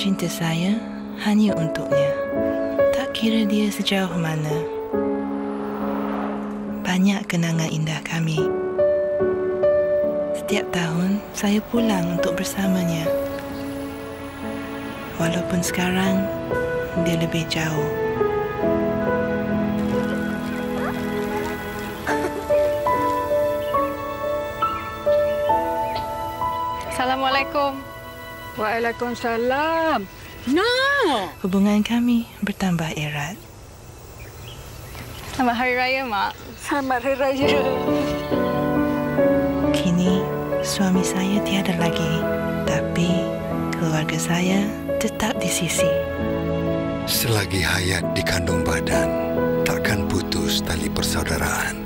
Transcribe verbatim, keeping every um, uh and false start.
cinta saya hanya untuknya. Tak kira dia sejauh mana. Banyak kenangan indah kami. Setiap tahun saya pulang untuk bersamanya. Walaupun sekarang dia lebih jauh. Assalamualaikum. Waalaikumsalam. Nah, Hubungan kami bertambah erat. Selamat Hari Raya, Mak. selamat Hari Raya. Kini suami saya tiada lagi, tapi keluarga saya tetap di sisi. Selagi hayat di kandung badan, takkan putus tali persaudaraan.